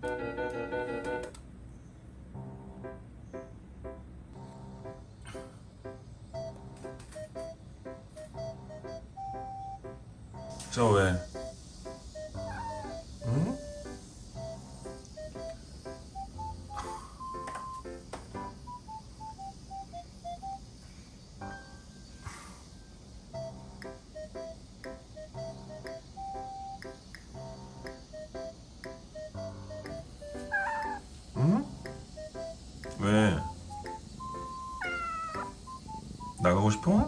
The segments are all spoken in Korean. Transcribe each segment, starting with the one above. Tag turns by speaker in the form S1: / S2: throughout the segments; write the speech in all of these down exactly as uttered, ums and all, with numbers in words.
S1: 저 왜? 응? 응? 왜? 나가고 싶어?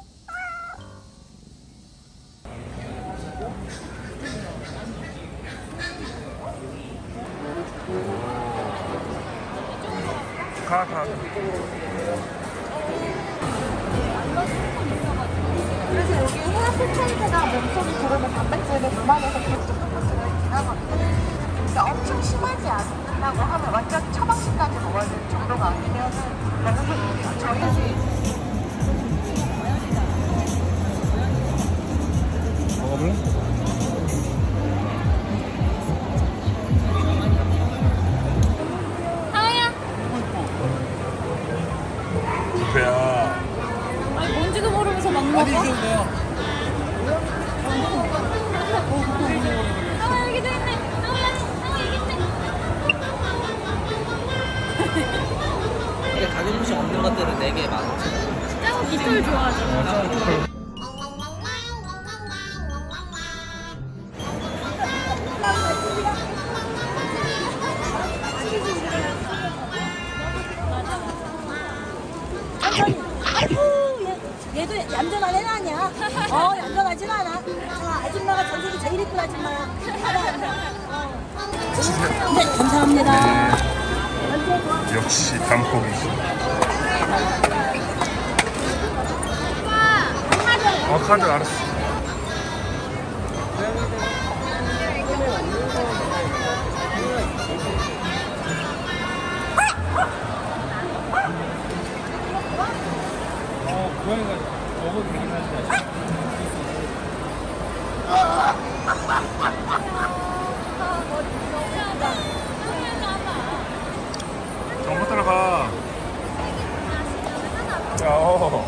S1: 가, 가.
S2: 그래서 여기 헤어스타일이나 몸속이 들어오면 단백질을 무만해서 계속 지나거든요. 그러니까 엄청 심하지 않는다고 하면 완전 처방식까지 먹어야 되는 정도가 아니면은 저희
S1: 먹어볼래? 뷔페야.
S3: 아니 뭔지도 모르면서 막 먹어? 아 여기도 있네. 아 여기 있네.
S4: 이게 가격 음식 없는 것들은 네 개에 만 오천 원.
S3: 짜고 깃털 좋아하잖아.
S5: 아이고 얘, 얘도 얌전한 애는 아니야. 어 얌전하진 않아. 자, 아줌마가 전 세계 제일 이쁜 아줌마야. 어. 네 감사합니다.
S1: 역시 단폭이. 어 카드 알았어.
S6: 고양이가 먹어도 되긴 하는데.
S1: 정보 따라가. 야, 어.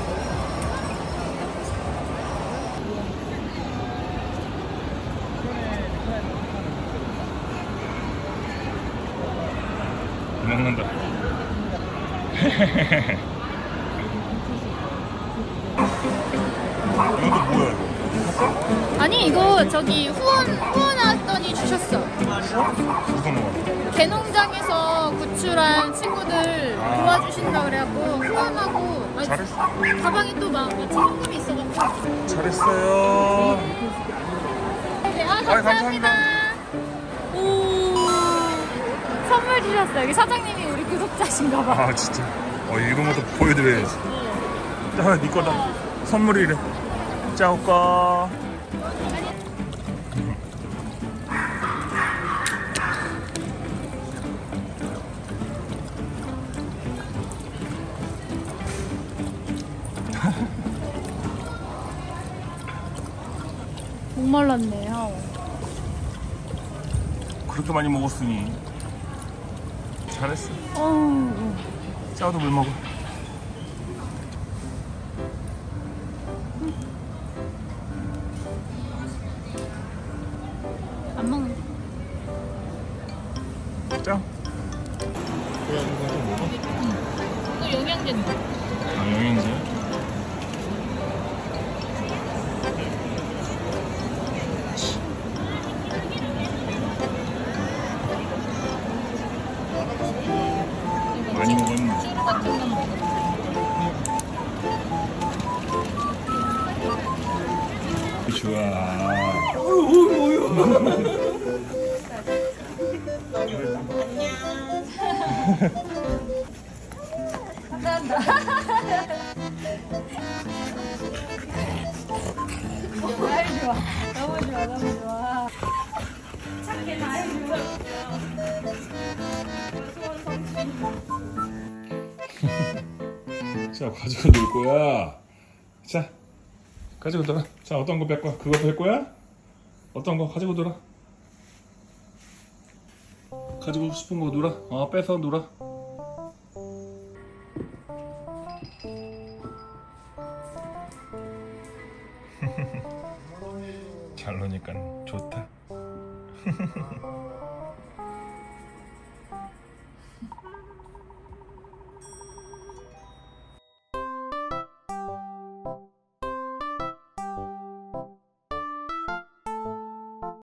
S1: 먹는다. 이것도 뭐야 이거?
S3: 아니 이거 저기 후원 후원 왔더니 주셨어.
S1: 무슨 거?
S3: 개농장에서 구출한 친구들
S1: 아.
S3: 도와주신다 그래갖고 후원하고. 아니,
S1: 잘했어.
S3: 가방에 또 막 현금이 있어가지고.
S1: 잘했어요.
S3: 네, 아
S1: 아이,
S3: 감사합니다.
S1: 감사합니다.
S3: 오 선물 주셨어요. 여기 사장님이 우리 구독자신가봐.
S1: 아 진짜. 어 이런 것도 보여드려야지. 자, 네 거다. 선물이래. 짜오까.
S3: 목말랐네요.
S1: 그렇게 많이 먹었으니 잘했어.
S3: 어우.
S1: 짜오도 물 먹어.
S3: 안 먹는.
S1: 짜.
S3: 이거 영양제인데.
S1: 아 영양제. 많이 먹었네.
S3: 쭈루 같은 건 먹어.
S1: 좋아.
S3: 감사합니다. 아이 좋아. 너무 좋아, 너무 좋아. 착해, 아이 좋아. 소원 성취.
S1: 자, 가지고 놀 거야. 자, 가지고 놀아. 자, 어떤 거 뺄 거야? 그거 뺄 거야? 어떤 거 가지고 놀아. 가지고 싶은 거 놀아. 어, 뺏어 놀아. 잘 노니까 좋다.